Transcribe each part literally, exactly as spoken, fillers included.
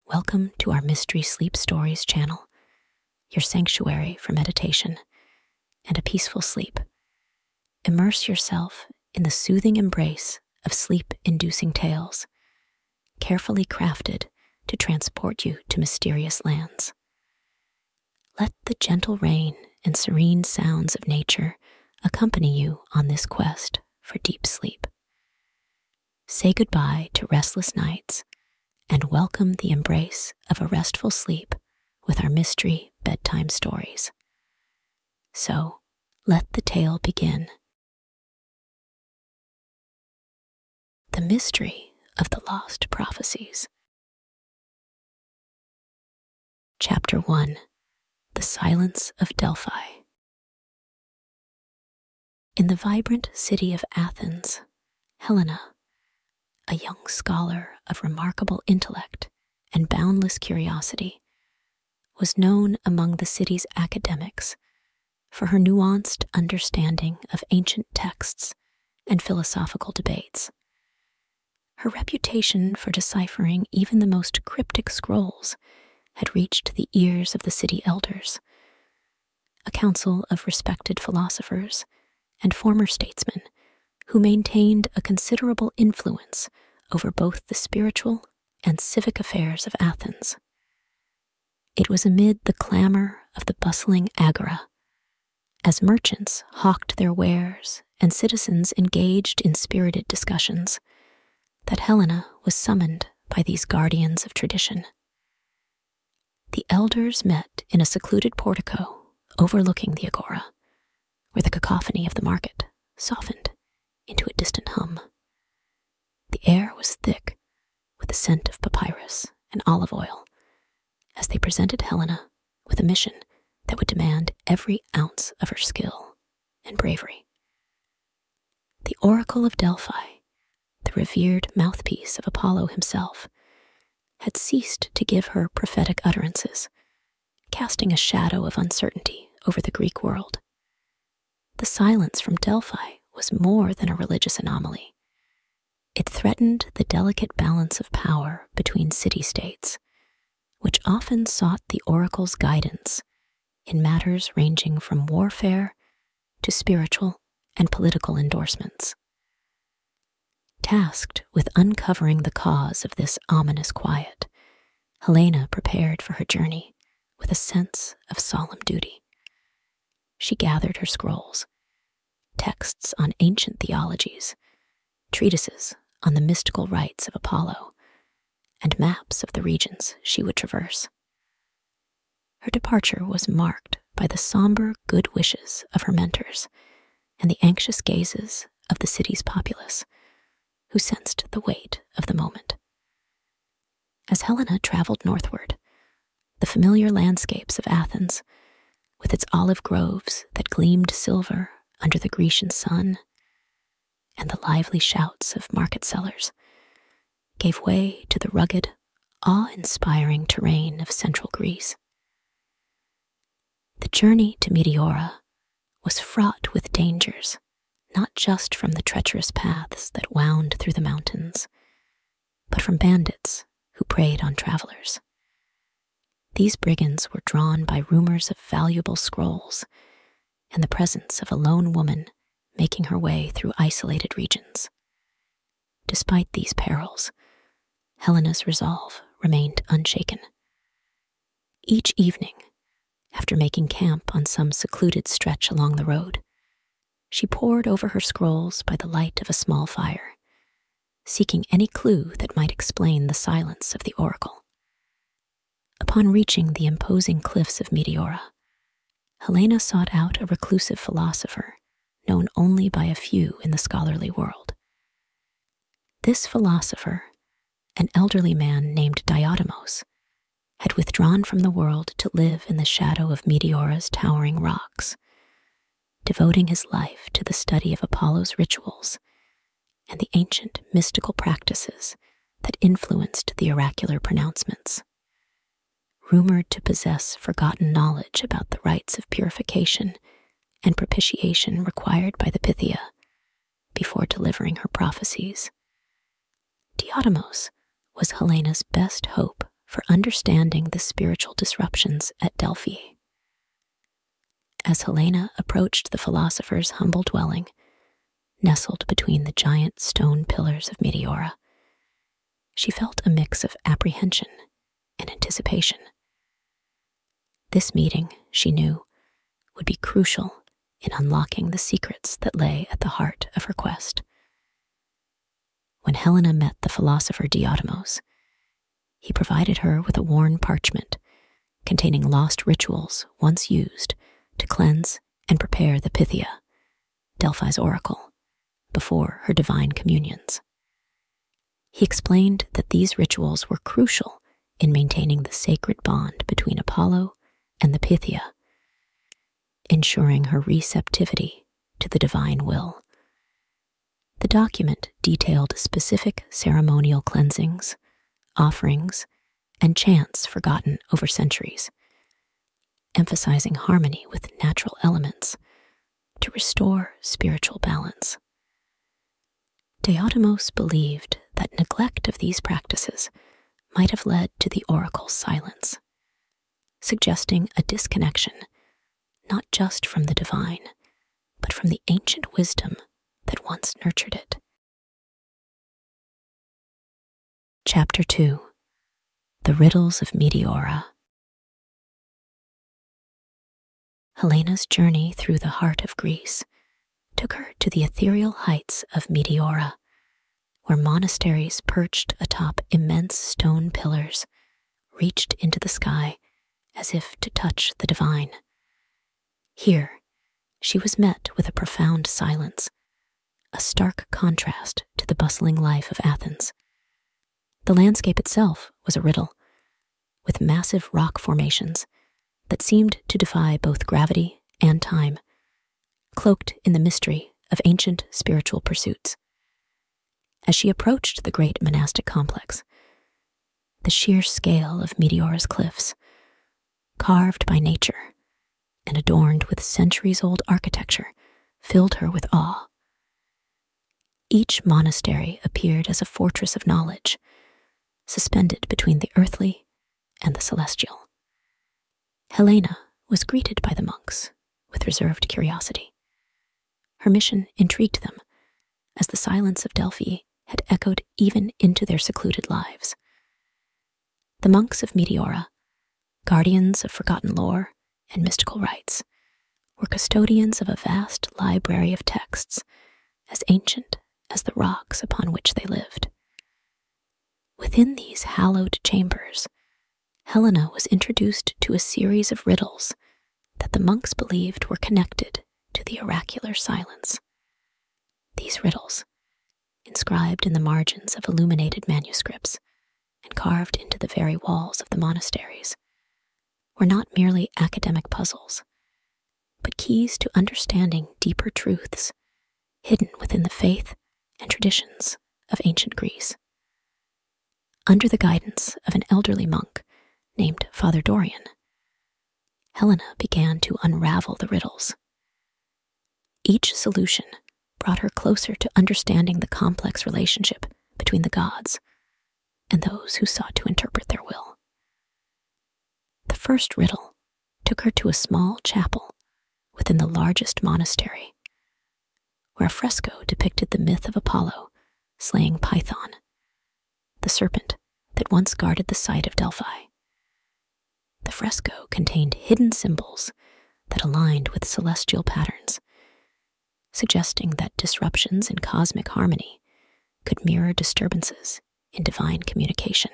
Welcome to our Mystery Sleep Stories channel, your sanctuary for meditation and a peaceful sleep. Immerse yourself in the soothing embrace of sleep-inducing tales, carefully crafted to transport you to mysterious lands. Let the gentle rain and serene sounds of nature accompany you on this quest for deep sleep. Say goodbye to restless nights and welcome the embrace of a restful sleep with our mystery bedtime stories. So, let the tale begin. The mystery of the lost prophecies. Chapter one. The Silence of Delphi. In the vibrant city of Athens, Helena, a young scholar of remarkable intellect and boundless curiosity, was known among the city's academics for her nuanced understanding of ancient texts and philosophical debates. Her reputation for deciphering even the most cryptic scrolls had reached the ears of the city elders, a council of respected philosophers and former statesmen who maintained a considerable influence over both the spiritual and civic affairs of Athens. It was amid the clamor of the bustling Agora, as merchants hawked their wares and citizens engaged in spirited discussions, that Helena was summoned by these guardians of tradition. The elders met in a secluded portico overlooking the Agora, where the cacophony of the market softened into a distant hum. The air was thick with the scent of papyrus and olive oil, as they presented Helena with a mission that would demand every ounce of her skill and bravery. The Oracle of Delphi, the revered mouthpiece of Apollo himself, had ceased to give her prophetic utterances, casting a shadow of uncertainty over the Greek world. The silence from Delphi was more than a religious anomaly. It threatened the delicate balance of power between city-states, which often sought the oracle's guidance in matters ranging from warfare to spiritual and political endorsements. Tasked with uncovering the cause of this ominous quiet, Helena prepared for her journey with a sense of solemn duty. She gathered her scrolls, texts on ancient theologies, treatises on the mystical rites of Apollo, and maps of the regions she would traverse. Her departure was marked by the somber good wishes of her mentors and the anxious gazes of the city's populace, who sensed the weight of the moment. As Helena traveled northward, the familiar landscapes of Athens, with its olive groves that gleamed silver under the Grecian sun, and the lively shouts of market sellers, gave way to the rugged, awe-inspiring terrain of central Greece. The journey to Meteora was fraught with dangers, not just from the treacherous paths that wound through the mountains, but from bandits who preyed on travelers. These brigands were drawn by rumors of valuable scrolls and the presence of a lone woman making her way through isolated regions. Despite these perils, Helena's resolve remained unshaken. Each evening, after making camp on some secluded stretch along the road, she pored over her scrolls by the light of a small fire, seeking any clue that might explain the silence of the oracle. Upon reaching the imposing cliffs of Meteora, Helena sought out a reclusive philosopher known only by a few in the scholarly world. This philosopher, an elderly man named Diotimos, had withdrawn from the world to live in the shadow of Meteora's towering rocks, devoting his life to the study of Apollo's rituals and the ancient mystical practices that influenced the oracular pronouncements. Rumored to possess forgotten knowledge about the rites of purification and propitiation required by the Pythia before delivering her prophecies, Diotimos was Helena's best hope for understanding the spiritual disruptions at Delphi. As Helena approached the philosopher's humble dwelling, nestled between the giant stone pillars of Meteora, she felt a mix of apprehension and anticipation. This meeting, she knew, would be crucial in unlocking the secrets that lay at the heart of her quest. When Helena met the philosopher Diotimos, he provided her with a worn parchment containing lost rituals once used to cleanse and prepare the Pythia, Delphi's oracle, before her divine communions. He explained that these rituals were crucial in maintaining the sacred bond between Apollo and the Pythia, ensuring her receptivity to the divine will. The document detailed specific ceremonial cleansings, offerings, and chants forgotten over centuries, emphasizing harmony with natural elements to restore spiritual balance. Diotimos believed that neglect of these practices might have led to the oracle's silence, suggesting a disconnection not just from the divine, but from the ancient wisdom that once nurtured it. Chapter two. The Riddles of Meteora. Helena's journey through the heart of Greece took her to the ethereal heights of Meteora, where monasteries perched atop immense stone pillars reached into the sky as if to touch the divine. Here, she was met with a profound silence, a stark contrast to the bustling life of Athens. The landscape itself was a riddle, with massive rock formations that seemed to defy both gravity and time, cloaked in the mystery of ancient spiritual pursuits. As she approached the great monastic complex, the sheer scale of Meteora's cliffs, carved by nature and adorned with centuries-old architecture, filled her with awe. Each monastery appeared as a fortress of knowledge, suspended between the earthly and the celestial. Helena was greeted by the monks with reserved curiosity. Her mission intrigued them, as the silence of Delphi had echoed even into their secluded lives. The monks of Meteora, guardians of forgotten lore and mystical rites, were custodians of a vast library of texts as ancient as the rocks upon which they lived. Within these hallowed chambers, Helena was introduced to a series of riddles that the monks believed were connected to the oracular silence. These riddles, inscribed in the margins of illuminated manuscripts and carved into the very walls of the monasteries, were not merely academic puzzles, but keys to understanding deeper truths hidden within the faith and traditions of ancient Greece. Under the guidance of an elderly monk named Father Dorian, Helena began to unravel the riddles. Each solution brought her closer to understanding the complex relationship between the gods and those who sought to interpret their will. The first riddle took her to a small chapel within the largest monastery, where a fresco depicted the myth of Apollo slaying Python, the serpent that once guarded the site of Delphi. The fresco contained hidden symbols that aligned with celestial patterns, suggesting that disruptions in cosmic harmony could mirror disturbances in divine communication.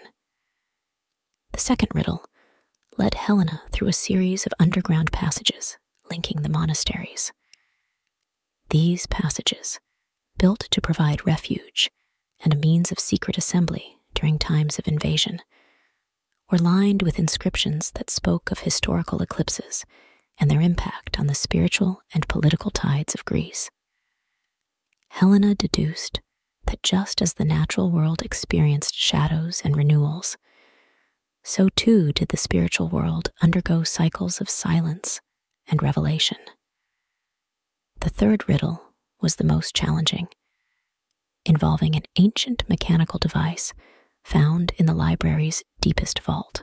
The second riddle led Helena through a series of underground passages linking the monasteries. These passages, built to provide refuge and a means of secret assembly during times of invasion, were lined with inscriptions that spoke of historical eclipses and their impact on the spiritual and political tides of Greece. Helena deduced that just as the natural world experienced shadows and renewals, so too did the spiritual world undergo cycles of silence and revelation. The third riddle was the most challenging, involving an ancient mechanical device found in the library's deepest vault.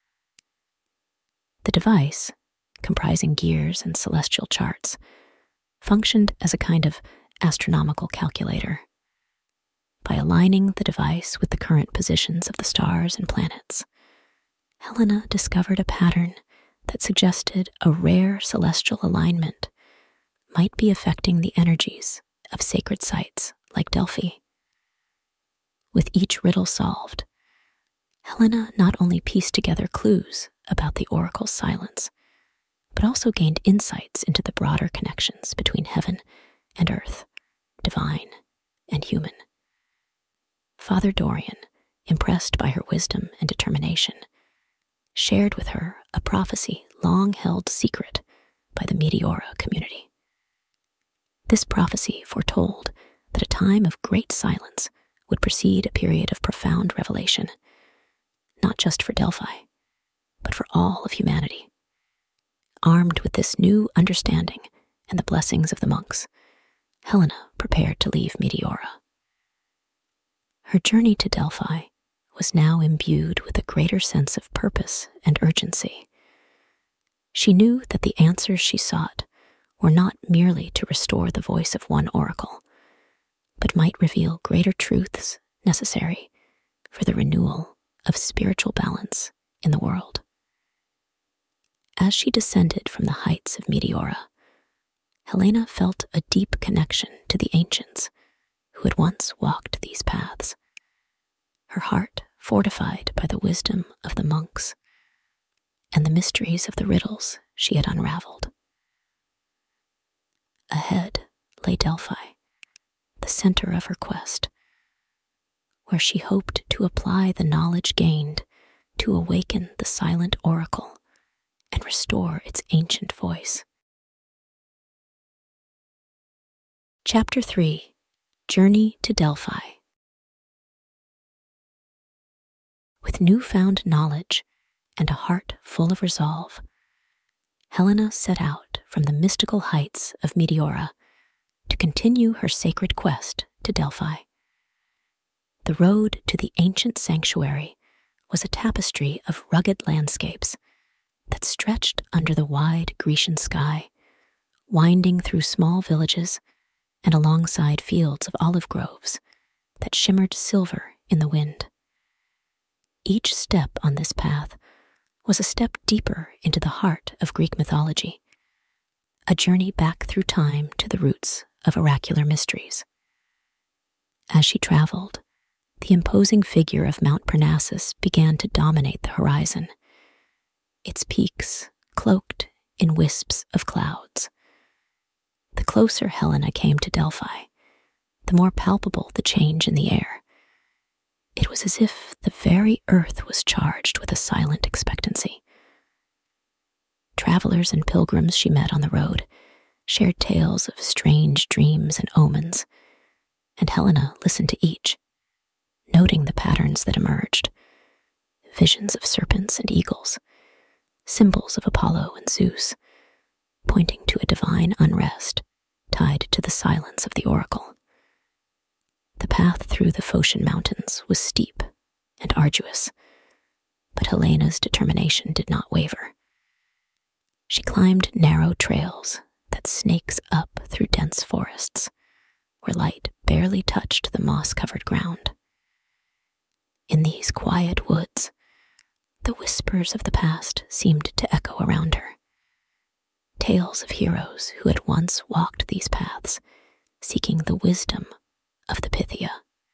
The device, comprising gears and celestial charts, functioned as a kind of astronomical calculator. By aligning the device with the current positions of the stars and planets, Helena discovered a pattern that suggested a rare celestial alignment might be affecting the energies of sacred sites like Delphi. With each riddle solved, Helena not only pieced together clues about the oracle's silence, but also gained insights into the broader connections between heaven and earth, divine and human. Father Dorian, impressed by her wisdom and determination, shared with her a prophecy long held secret by the Meteora community. This prophecy foretold that a time of great silence would precede a period of profound revelation, not just for Delphi, but for all of humanity. Armed with this new understanding and the blessings of the monks, Helena prepared to leave Meteora. Her journey to Delphi was now imbued with a greater sense of purpose and urgency. She knew that the answers she sought were not merely to restore the voice of one oracle, but might reveal greater truths necessary for the renewal of spiritual balance in the world. As she descended from the heights of Meteora, Helena felt a deep connection to the ancients who had once walked these paths, her heart fortified by the wisdom of the monks and the mysteries of the riddles she had unraveled. Ahead lay Delphi, the center of her quest, where she hoped to apply the knowledge gained to awaken the silent oracle and restore its ancient voice. Chapter three, Journey to Delphi. With newfound knowledge and a heart full of resolve, Helena set out from the mystical heights of Meteora to continue her sacred quest to Delphi. The road to the ancient sanctuary was a tapestry of rugged landscapes that stretched under the wide Grecian sky, winding through small villages and alongside fields of olive groves that shimmered silver in the wind. Each step on this path was a step deeper into the heart of Greek mythology, a journey back through time to the roots of oracular mysteries. As she traveled, the imposing figure of Mount Parnassus began to dominate the horizon, its peaks cloaked in wisps of clouds. The closer Helena came to Delphi, the more palpable the change in the air. It was as if the very earth was charged with a silent expectancy. Travelers and pilgrims she met on the road shared tales of strange dreams and omens, and Helena listened to each, noting the patterns that emerged: visions of serpents and eagles, symbols of Apollo and Zeus, pointing to a divine unrest tied to the silence of the oracle. The path through the Phocian mountains was steep and arduous, but Helena's determination did not waver. She climbed narrow trails that snakes up through dense forests, where light barely touched the moss-covered ground. In these quiet woods, the whispers of the past seemed to echo around her. Tales of heroes who had once walked these paths, seeking the wisdom of the Pythia.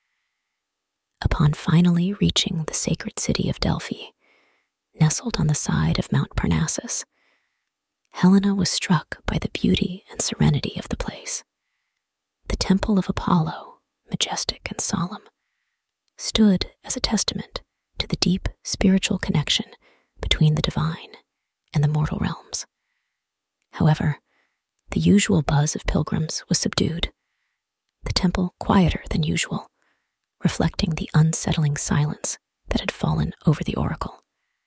Upon finally reaching the sacred city of Delphi, nestled on the side of Mount Parnassus, Helena was struck by the beauty and serenity of the place. The temple of Apollo, majestic and solemn, stood as a testament to the deep spiritual connection between the divine and the mortal realms. However, the usual buzz of pilgrims was subdued, the temple quieter than usual, reflecting the unsettling silence that had fallen over the oracle.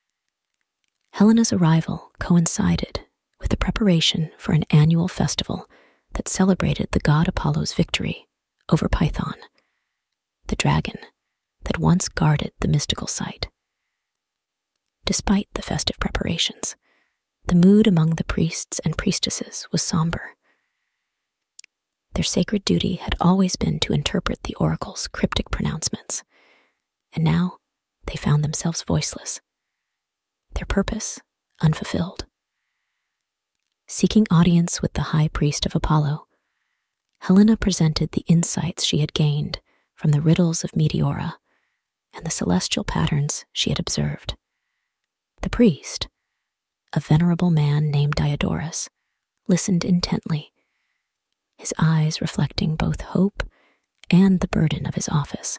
Helena's arrival coincided with the preparation for an annual festival that celebrated the god Apollo's victory over Python, the dragon that once guarded the mystical site. Despite the festive preparations, the mood among the priests and priestesses was somber. Their sacred duty had always been to interpret the oracle's cryptic pronouncements, and now they found themselves voiceless, their purpose unfulfilled. Seeking audience with the high priest of Apollo, Helena presented the insights she had gained from the riddles of Meteora and the celestial patterns she had observed. The priest, a venerable man named Diodorus, listened intently, his eyes reflecting both hope and the burden of his office.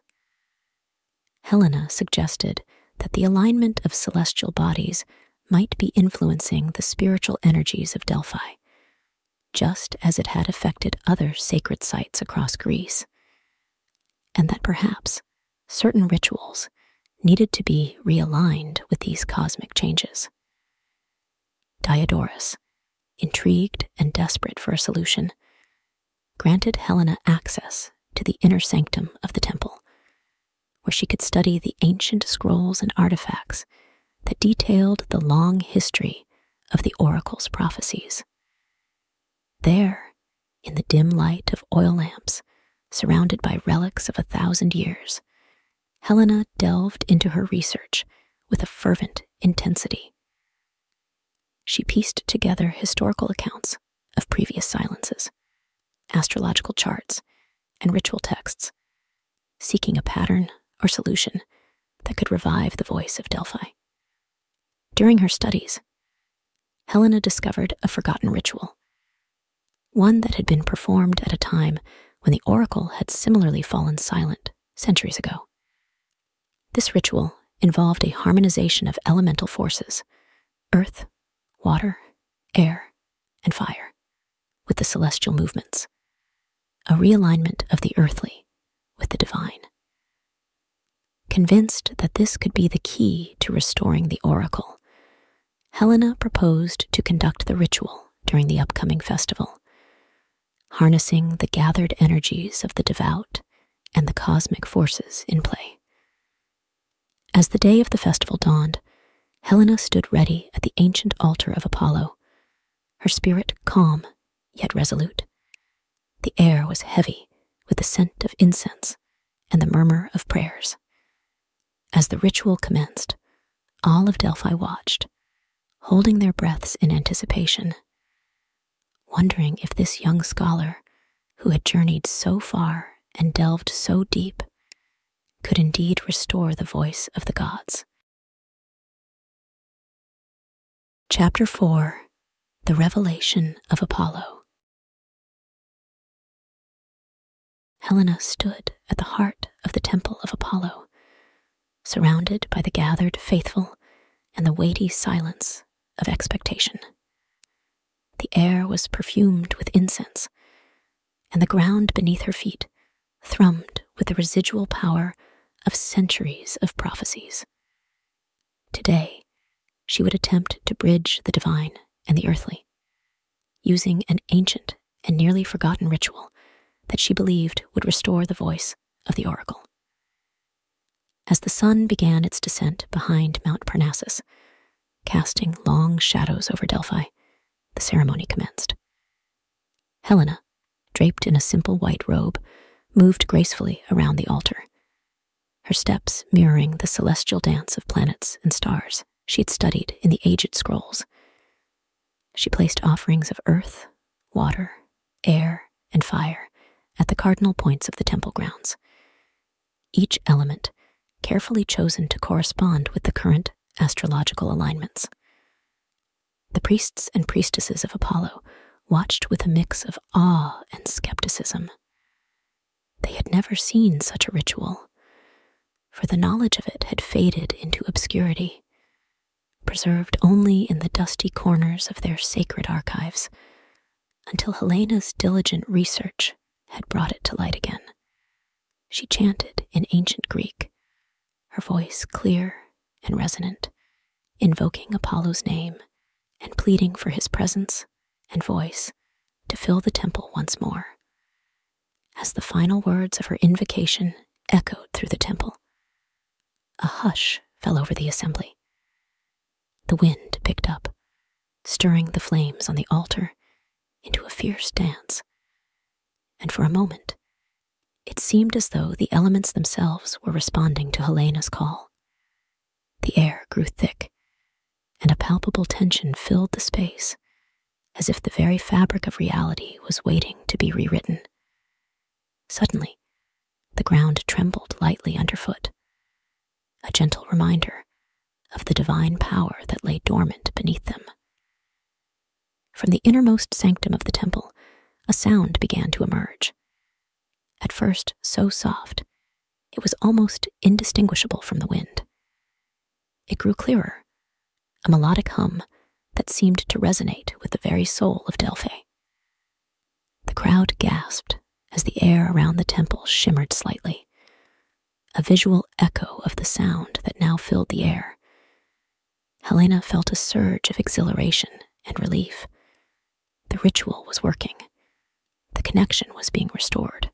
Helena suggested that the alignment of celestial bodies might be influencing the spiritual energies of Delphi, just as it had affected other sacred sites across Greece, and that perhaps certain rituals needed to be realigned with these cosmic changes. Diodorus, intrigued and desperate for a solution, granted Helena access to the inner sanctum of the temple, where she could study the ancient scrolls and artifacts that detailed the long history of the oracle's prophecies. There, in the dim light of oil lamps, surrounded by relics of a thousand years, Helena delved into her research with a fervent intensity. She pieced together historical accounts of previous silences, astrological charts, and ritual texts, seeking a pattern or solution that could revive the voice of Delphi. During her studies, Helena discovered a forgotten ritual, one that had been performed at a time when the oracle had similarly fallen silent centuries ago. This ritual involved a harmonization of elemental forces, earth, water, air, and fire, with the celestial movements, a realignment of the earthly with the divine. Convinced that this could be the key to restoring the oracle, Helena proposed to conduct the ritual during the upcoming festival, harnessing the gathered energies of the devout and the cosmic forces in play. As the day of the festival dawned, Helena stood ready at the ancient altar of Apollo, her spirit calm yet resolute. The air was heavy with the scent of incense and the murmur of prayers. As the ritual commenced, all of Delphi watched, holding their breaths in anticipation, wondering if this young scholar, who had journeyed so far and delved so deep, could indeed restore the voice of the gods. Chapter four. The Revelation of Apollo. Helena stood at the heart of the temple of Apollo, surrounded by the gathered faithful and the weighty silence of expectation. The air was perfumed with incense, and the ground beneath her feet thrummed with the residual power of centuries of prophecies. Today, she would attempt to bridge the divine and the earthly, using an ancient and nearly forgotten ritual that she believed would restore the voice of the oracle. As the sun began its descent behind Mount Parnassus, casting long shadows over Delphi, the ceremony commenced. Helena, draped in a simple white robe, moved gracefully around the altar, her steps mirroring the celestial dance of planets and stars she had studied in the aged scrolls. She placed offerings of earth, water, air, and fire at the cardinal points of the temple grounds, each element carefully chosen to correspond with the current astrological alignments. The priests and priestesses of Apollo watched with a mix of awe and skepticism. They had never seen such a ritual, for the knowledge of it had faded into obscurity, preserved only in the dusty corners of their sacred archives, until Helena's diligent research had brought it to light again. She chanted in ancient Greek, her voice clear and resonant, invoking Apollo's name and pleading for his presence and voice to fill the temple once more. As the final words of her invocation echoed through the temple, a hush fell over the assembly, The wind picked up, stirring the flames on the altar into a fierce dance, and for a moment, it seemed as though the elements themselves were responding to Helena's call. The air grew thick, and a palpable tension filled the space, as if the very fabric of reality was waiting to be rewritten. Suddenly, the ground trembled lightly underfoot, a gentle reminder of the divine power that lay dormant beneath them. From the innermost sanctum of the temple, a sound began to emerge. At first so soft, it was almost indistinguishable from the wind. It grew clearer, a melodic hum that seemed to resonate with the very soul of Delphi. The crowd gasped as the air around the temple shimmered slightly, a visual echo of the sound that now filled the air. Helena felt a surge of exhilaration and relief. The ritual was working. The connection was being restored.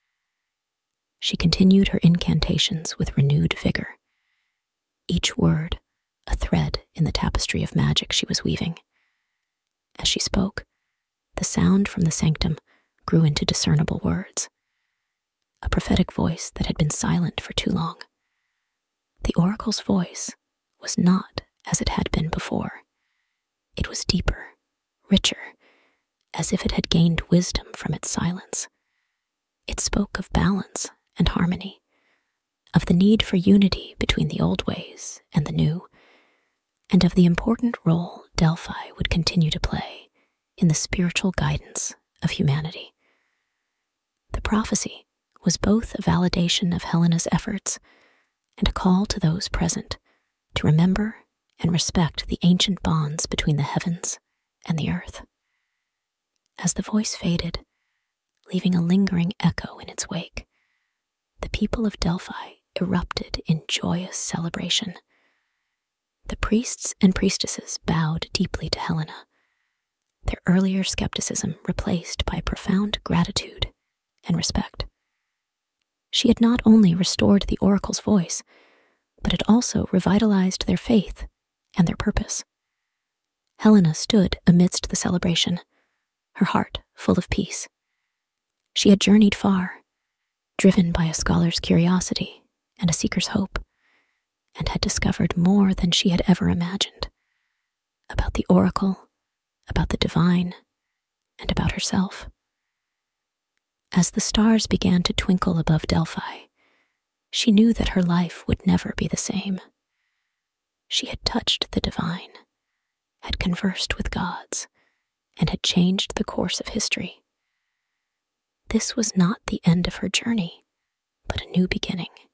She continued her incantations with renewed vigor, each word a thread in the tapestry of magic she was weaving. As she spoke, the sound from the sanctum grew into discernible words, a prophetic voice that had been silent for too long. The oracle's voice was not as it had been before. It was deeper, richer, as if it had gained wisdom from its silence. It spoke of balance and harmony, of the need for unity between the old ways and the new, and of the important role Delphi would continue to play in the spiritual guidance of humanity. The prophecy was both a validation of Helena's efforts and a call to those present to remember and respect the ancient bonds between the heavens and the earth. As the voice faded, leaving a lingering echo in its wake, the people of Delphi erupted in joyous celebration. The priests and priestesses bowed deeply to Helena, their earlier skepticism replaced by profound gratitude and respect. She had not only restored the oracle's voice, but had also revitalized their faith and their purpose. Helena stood amidst the celebration, her heart full of peace. She had journeyed far, driven by a scholar's curiosity and a seeker's hope, and had discovered more than she had ever imagined about the oracle, about the divine, and about herself. As the stars began to twinkle above Delphi, she knew that her life would never be the same. She had touched the divine, had conversed with gods, and had changed the course of history. This was not the end of her journey, but a new beginning.